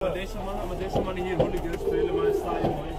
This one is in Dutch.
Deze mannen hier hooligans spelen, maar sta je mooi.